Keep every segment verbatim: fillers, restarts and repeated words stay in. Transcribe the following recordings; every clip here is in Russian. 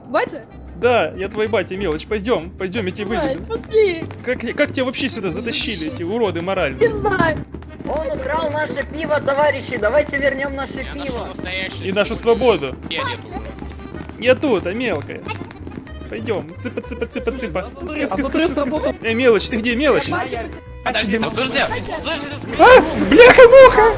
Батя? Да, я твой батя, мелочь. Пойдем, пойдем, я тебя выведу. Пошли. Как, как тебя вообще сюда затащили, эти уроды моральные? Не знаю. Он украл наше пиво, товарищи, давайте вернем наше Я пиво. И нашу свободу. Я нету уже. Я тут, а мелкая. Пойдем, цыпа, цыпа, цыпа, цыпа. Кыс, кыс, кыс, кыс, кыс. Эй, мелочь, ты где, мелочь? Подожди, подожди. А, бляха-муха!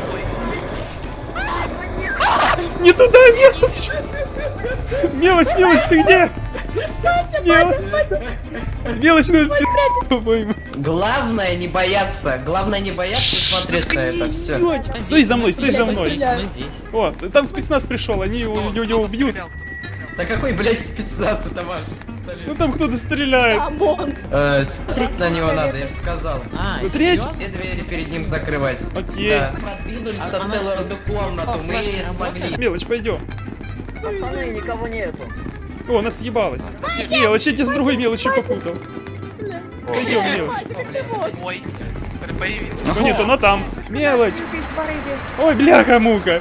Не туда, мелочь! Мелочь, мелочь, ты где? Мелочь, мелочь, ну, по-моему. Главное не бояться, главное не бояться смотреть на это все. Стой за мной, стой за мной. О, там спецназ пришел, они его, его убьют. Да какой, блядь, спецназ, это ваш пистолет? Ну там кто-то стреляет. Амон. Э, смотреть на него надо, я же сказал. Смотреть? Все двери перед ним закрывать. Окей. Да. Продвинулись на целую одну комнату, мы ее смогли. Мелочь, пойдем. Пацаны, никого нету. О, она съебалась. Мелочь, я тебя с другой мелочью попутал. Пойдем, мелочь. Ой, появился. Ну нет, она там. Мелочь. Ой, бляха-мука.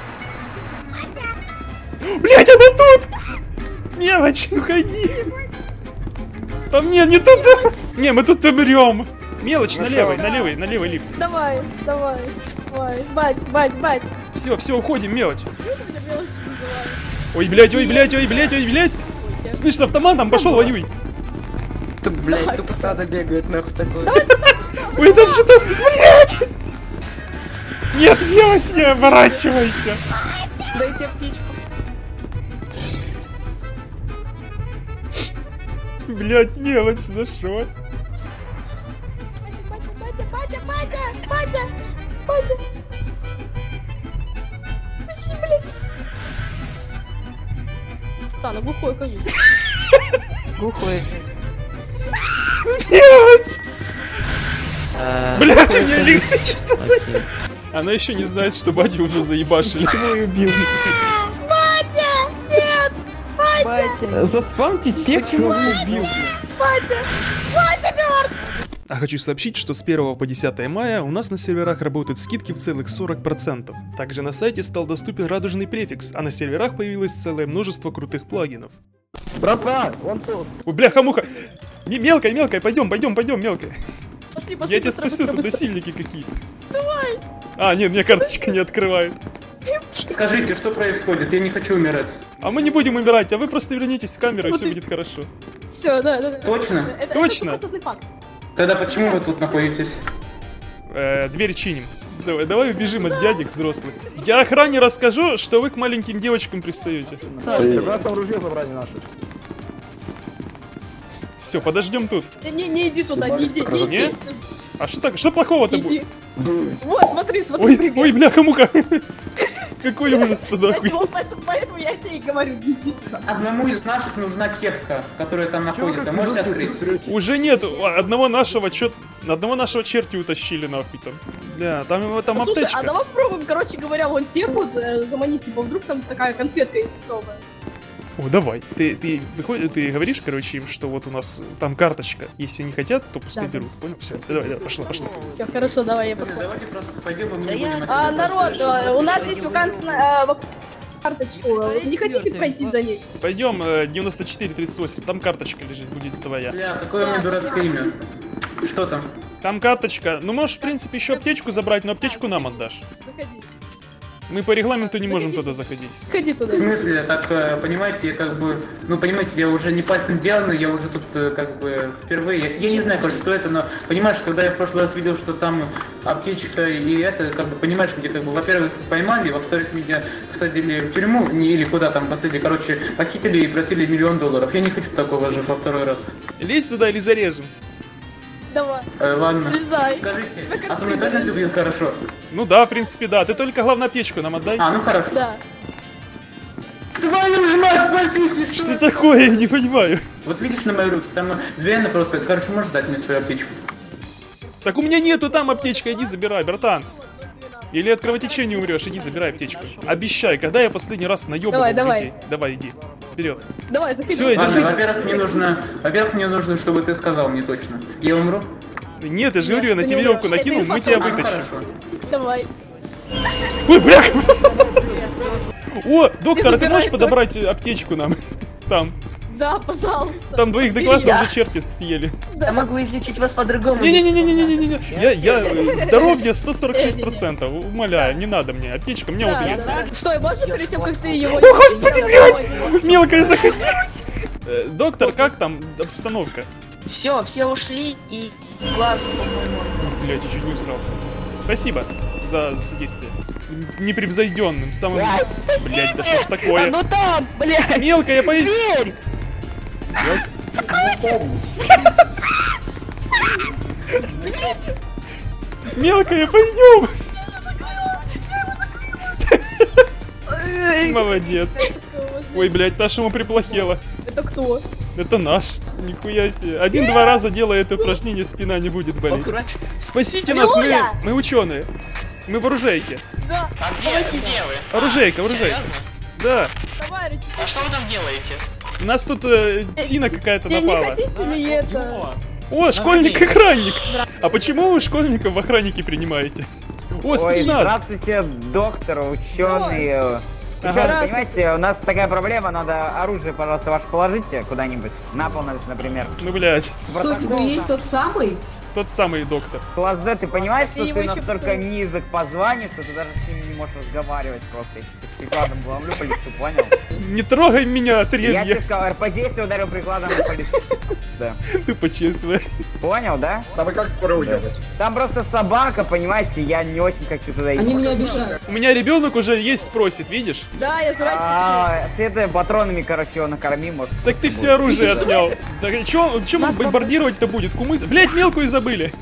Блять, она тут! Мелочь, уходи! Там нет, не туда! Не, мы тут умрем! Мелочь, на левой, на левой, на левой лифт. Давай, давай, давай. Бать, бать, бать. Все, все, уходим, мелочь. Что ты меня мелочь называешь? Ой, блять, ой, блять, ой, блять, ой, блять! Слышь, с автоматом, пошел, воюй! Тут, блядь, тупо стадо бегает, нахуй такой. Ой, там что-то, блять! Нет, мелочь, не оборачивайся! Дайте птичку. Блять, мелочь, за что? Батя, батя, батя, батя, батя. Спаси, блядь. Да, на глухой, конечно. Глухой. Мелочь! Блять, у меня электричество. Она еще не знает, что батю уже заебашили. Батя, нет, батя. Заспамьте всех, кто убил. Батя, батя мертв. А хочу сообщить, что с первого по десятое мая у нас на серверах работают скидки в целых сорок процентов. Также на сайте стал доступен радужный префикс, а на серверах появилось целое множество крутых плагинов. Братва, он тут. Ой, бляха-муха! Не, мелкая, мелкая, пойдем, пойдем, пойдем, мелкая. Пошли, пошли. Я тебя быстро, спасу, быстро, тут быстро. насильники какие-то. Давай. А, нет, мне карточка не открывает. Скажите, что происходит? Я не хочу умирать. А мы не будем умирать, а вы просто вернитесь в камеру, и Вот все и- будет хорошо. Все, да, да, да. Точно? Это, Точно. Это просто факт. Тогда почему вы тут находитесь? Э, дверь чиним. Давай, давай убежим от дядек взрослых. Я охране расскажу, что вы к маленьким девочкам пристаете. Прекрасно ружье забрали наши. Все, подождем тут. Не, не иди туда, не иди, не иди. Не? А что так? Что плохого-то Не будет? иди. Вот, смотри, смотри, Ой, прыгай. ой, бляха-мука. Какой ужас-то нахуй. Вот поэтому, поэтому я тебе и говорю, не иди туда. Одному из наших нужна кепка, которая там находится. Можете открыть? Уже нет, одного нашего чё... Одного нашего черти утащили нахуй там. Бля, там его там Ну, слушай, а аптечка. давай попробуем, короче говоря, вон тему за- заманить, типа, вдруг там такая конфетка есть особая. О, давай. Ты, ты, выходишь, ты говоришь, короче, им, что вот у нас там карточка. Если не хотят, то пускай Да, да. берут. Понял? Все, давай, давай, пошло, пошло. Все, хорошо, давай, я посмотрю. Давайте просто пойдем, мы не будем А, отсюда народ, совершенно. э, у нас есть вакантная э, карточку. Не хотите пройти за ней? Пойдем, э, девяносто четыре тридцать восемь, там карточка лежит, будет твоя. Бля, какое у меня дурацкое имя. Что там? Там карточка. Ну, можешь, в принципе, еще аптечку забрать, но аптечку нам отдашь. Заходи. Мы по регламенту не можем туда заходить. Заходи туда. В смысле, так, э, понимаете, я как бы, ну, понимаете, я уже не пальцем деланный, я уже тут, э, как бы, впервые, я, я не знаю, короче, что это, но, понимаешь, когда я в прошлый раз видел, что там аптечка и это, как бы, понимаешь, где, как бы, во-первых, поймали, во-вторых, меня посадили в тюрьму, не, или куда там посадили, короче, похитили и просили миллион долларов, я не хочу такого же во второй раз. Лезь туда или зарежем? Давай. Э, ладно, Влезай. скажите, а ты мне точно все будет хорошо? Ну да, в принципе, да. Ты только, главное, аптечку нам отдай. А, ну хорошо. Да. Твою ж мать, спасите! Что такое? Я не понимаю. Вот видишь на моей руке, там две на просто, короче, можешь дать мне свою аптечку? Так у меня нету там аптечка, иди забирай, братан. Или от кровотечения умрешь, иди забирай аптечку. Обещай, когда я последний раз наебывал Давай, давай. людей. Давай, иди. Вперед. Давай, заходи. Всё, иди. Ладно, держись. во-первых, мне нужно, во-первых, мне нужно, чтобы ты сказал мне точно. Я умру? Нет, я же говорю, я на ты тебе не веревку умрёшь. накинул, Это мы тебя инфа- А, ну вытащим. хорошо. Давай. Ой, бляха! О, доктор, а ты забирай можешь только. подобрать аптечку нам? Там. Да, пожалуйста. Там двоих до класса уже черти съели. Я могу излечить вас по-другому. Не-не-не-не-не-не-не. Я, я, здоровье сто сорок шесть процентов. Умоляю, не надо мне. Аптечка, у меня вот есть. Стой, можно перед тем, как ты его... О, господи, блядь! Мелкая заходилась. Э, доктор, как там обстановка? Все, все ушли и класс, по-моему. Блядь, я чуть не усрался. Спасибо за содействие. Непревзойденным, самым... Блядь, да что ж такое? Ну там, блядь! Мелкая, пойди! Дверь! Мелкая, пойдем! Молодец. Ой, блядь, Таша ему приплохела. Это кто? Это наш. Нихуя себе. Один-два раза делая это упражнение, спина не будет болеть. Спасите нас, мы, мы ученые. Мы в оружейке. Да. А где, где вы? Оружейка, оружейка. Серьезно? Да. Товарищ, А что вы там делаете? У нас тут э, псина какая-то не, не напала. хотите ли это? О, школьник-охранник. А почему вы школьников в охранники принимаете? О, Ой, спецназ. здравствуйте, доктор, ученый. Ага. Понимаете, у нас такая проблема, надо оружие, пожалуйста, ваше положите куда-нибудь, на пол, например. Ну, блядь. Что, у тебя есть тот самый? Тот самый доктор. Класс Д, ты понимаешь, Ты что его ты еще настолько посмотри. низок по званию, что ты даже с ним не можешь разговаривать просто, если ты с прикладом главлю по лицу, понял? Не трогай меня, Я тебе отрежь. сказал, эр пэ действие ударил прикладом по лицу. Да. Ты почесывай. Понял, да? Там и как скоро уехать? Там просто собака, понимаете, я не очень хочу туда идти. Они меня обижают. У меня ребенок уже есть просит, видишь? Да, я жрать хочу. А, ты это патронами, короче, его накорми, может. Так ты все оружие отнял. Так чё, чё мы бомбардировать-то будет? Кумыс? Блять, мелкую забыли.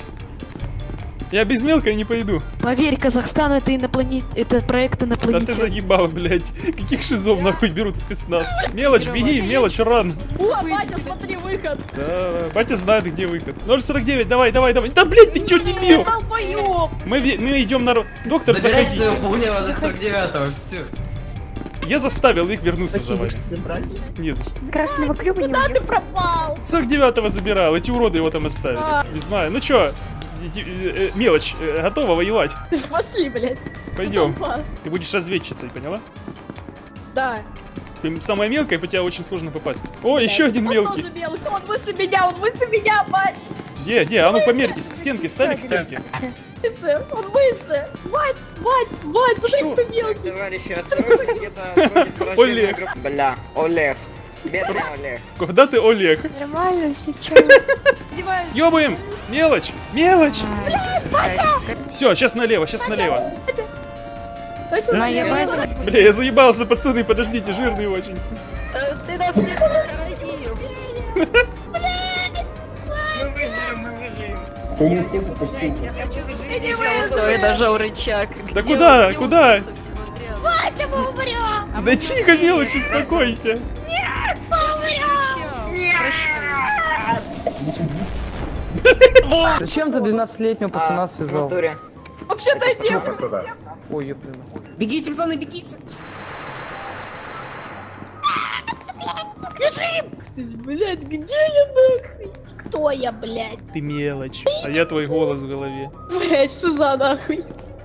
Я без мелкой не пойду. Поверь, Казахстан это инопланет... это проект Да ты инопланетян. загибал, блять. Каких шизов нахуй берут спецназ? Мелочь, беги, мелочь, ран. О, батя, смотри, выход. Да, батя знает, где выход. ноль сорок девять, давай, давай, давай. Да, блять, ты чё, дебил? Долбоёб. Мы, ве- мы идем на... ро- Доктор, Забирайте своего заходите. пугнева до сорок девятого, все. Я заставил их вернуться за Спасибо, вами. что забрали. Нет, за что. Красного клюва не Куда ты пропал? сорок девятого забирал, эти уроды его там оставили. А. Не знаю, ну чё, иди, э, э, мелочь, э, готова воевать? Пошли, блядь. Пойдем. Ты будешь разведчицей, поняла? Да. Ты самая мелкая, по тебя очень сложно попасть. О, еще один Он мелкий. тоже мелкий, он выше меня, он выше меня, бать. Где, где? А ну померьтесь, к стенке, стали к стенке. Он выше. Бать, бать, бать, смотри, какой мелкий. Товарищи, осторожно, где-то Олег. Бля, Олег. Бедный Олег. Куда ты, Олег? Нормально сейчас. Одеваю. Съебаем! Мелочь! Мелочь! Все, сейчас налево, сейчас налево. Точно Ну, налево? я Бля, я заебался, пацаны, подождите, жирный очень. Ты нас не хоронил. Ой, нажал рычаг. Да куда, куда? Батя, мы умрем. Да тихо, мелочь, успокойся. Зачем ты двенадцатилетнего пацана связал? Вообще-то нет. Ой, ёприна. Бегите, пацаны, бегите! Ты ж, блядь, где я нахуй? Кто я, блядь? Ты мелочь, а я твой голос в голове. Блядь, что за нахуй?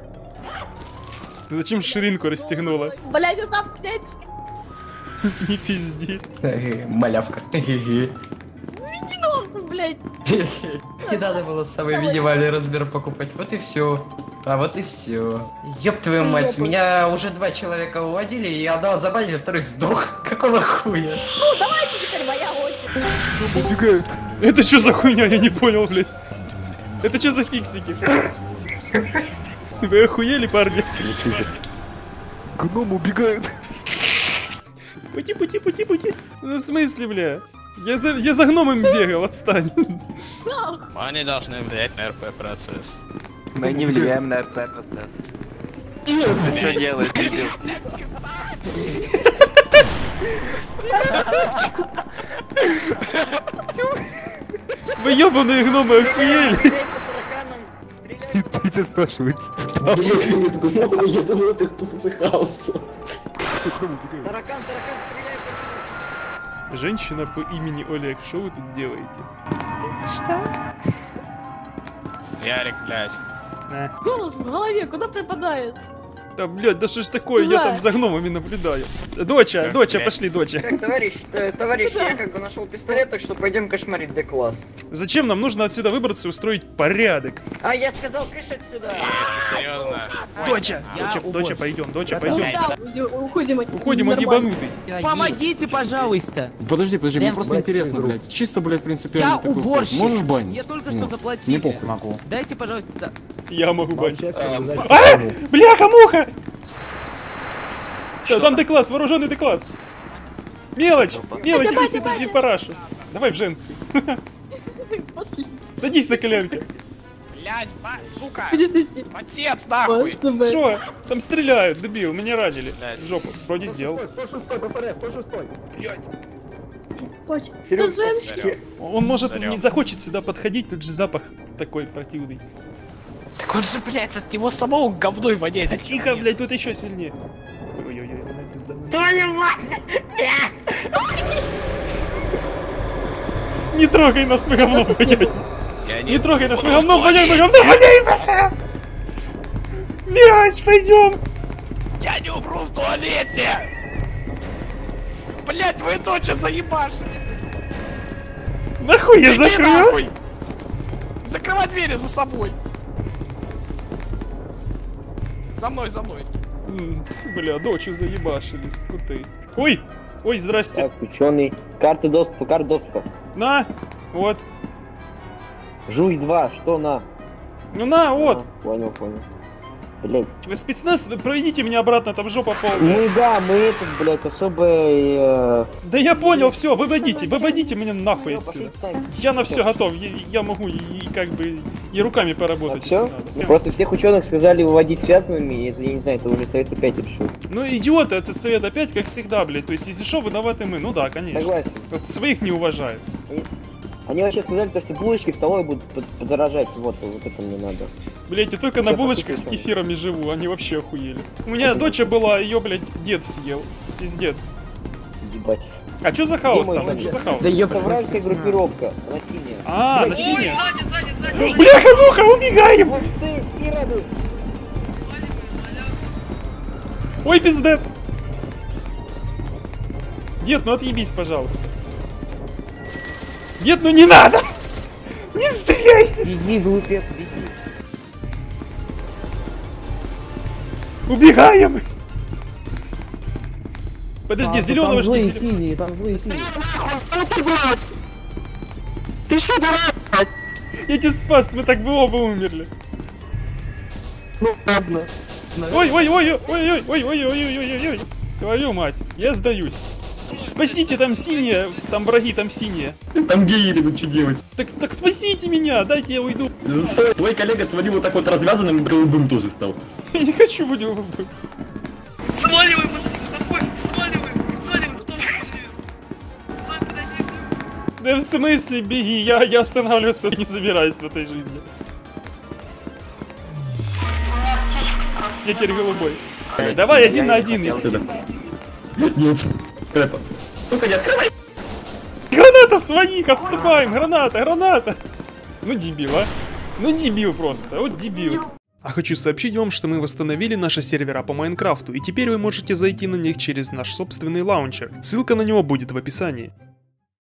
Ты зачем ширинку расстегнула? Блядь, это аптечка. Не пизди. Малявка. Иди нахуй, блядь. Не надо было самый минимальный размер покупать. Вот и все. А вот и все. Ёб твою мать, меня уже два человека уводили, и одного забанили, второй сдох. Какого хуя? Ну, давайте теперь моя очередь. Убегают. Это что за хуйня, я не понял, блядь. Это что за фиксики? Вы охуели, парни? Гномы убегают. Пути, пути, пути, пути. Ну в смысле, бля? Я за, я за гномом бегал, отстань. Они должны влиять на РП процесс. Мы не влияем на эр пэ процесс. Ты что делаешь, дебил? Вы ебаные гномы охуели. Ты тебя спрашивает. Я думал, ты посыхался. Таракан, таракан, Женщина по имени Олег, что вы тут делаете? Что? Ярик, блядь. На. Голос в голове, куда пропадаешь? Да, блядь, да что ж такое, я там за гномами наблюдаю. Доча, доча, пошли, доча. Так, товарищ, т- товарищ, я как бы нашел пистолет, так что пойдем кошмарить Д-класс. Зачем нам нужно отсюда выбраться и устроить порядок? А я сказал, кыш отсюда. Ты серьезно? Доча, доча, доча, пойдем, доча, пойдем. Да, уйдем, уходим от Уходим от нормально. ебанутый. Помогите, пожалуйста. Подожди, подожди, мне Прям просто брать интересно, игру. блядь. Чисто, блядь, принципиально. Я такой вопрос. уборщик. Можешь банить? Я только что Ну, заплатил. Не похуй. Могу. Дайте, пожалуйста. да. Я могу банить. Молчать, А! Бляха-муха! Да, там Д-класс, вооруженный Д-класс. Мелочь, мелочь, иди сюда, иди в парашу. Давай в женскую. Пошли. Садись на коленки. Блядь, ба, сука! Передайте. Отец, нахуй! Что? Там стреляют, дебил, меня ранили. В жопу, вроде сделал. сто шестой, ППР, сто шестой. Блядь. Дочь, это женский. Он может Зарём. не захочет сюда подходить, тут же запах такой противный. Так он же, блядь, от него самого говной воняет. Да тихо, блядь, тут еще сильнее. Ой-ой-ой, она пизда. Твою мать! Не трогай нас, мы говном воняем. Я Не трогай нас, мы говном воняем, мы говном воняем. Мелочь, пойдем. Я не умру в туалете! Блядь, вы дочь заебашили! Нахуй я Иди закрыл? нахуй! Закрывай двери за собой! За мной, за мной! М, Бля, дочь заебашили, скуты. Ой, ой, здрасте. Так, ученый. Карта доступа, карта доступа. На, вот. Жуй два, что на? Ну на, вот. А, понял, понял. Блять. Вы спецназ, проведите меня обратно, там жопа полная. Мы, да, мы этот, блять, особый... Э... Да я понял, все, выводите, выводите меня нахуй Всё, отсюда. пошли, встань. Я на все готов, я, я могу и, и как бы и руками поработать, если Все? надо. Просто всех ученых сказали выводить связанными, и это, я не знаю, это уже совет опять решил. Ну идиоты, этот совет опять, как всегда, блядь. То есть, если что, виноваты мы. Ну да, конечно. Согласен. Вот своих не уважают. Они вообще сказали, то, что булочки в столовой будут под- подорожать, вот, вот это мне надо. Блять, я только на Я булочках с послушаю. кефирами живу, они вообще охуели. У меня доча была, ее, блядь, дед съел. Пиздец. Ебать. А чё за хаос Где там? мой Что за дед? хаос? Да ёпта, вражеская группировка, она синяя. А, Блядь, на синяя? Сзади, сзади, сзади! Бляха-муха, убегаем! Вот ты, ироды! Ой, пиздец! Дед, ну отъебись, пожалуйста. Дед, ну не надо! Не стреляй! Беги, глупец, беги. Убегаем! Подожди, А, зеленого там жди. злые зелё- синие, там злые синие. Я тебя спас, мы так бы оба умерли. Ну ладно. Ой, ой, ой, ой, ой, ой, ой, ой, ой, ой, ой, ой. Твою мать, я сдаюсь. Спасите, там синие, там враги, там синие. Там геи идут, что делать? Так, так спасите меня, дайте я уйду. Твой коллега свалил вот так вот развязанным, голубым тоже стал. Я не хочу быть голубым. Сваливай, пацаны, да пофиг, сваливай, сваливай за товарища. Стой, подожди. Да в смысле беги, я, я останавливаться не собираюсь в этой жизни. Я теперь голубой. Давай один на один. Отсюда. Нет. Это. Сука, не открывай! Граната своих, отступаем, граната, граната. Ну дебил, а. Ну дебил просто, вот дебил. А хочу сообщить вам, что мы восстановили наши сервера по Майнкрафту, и теперь вы можете зайти на них через наш собственный лаунчер. Ссылка на него будет в описании.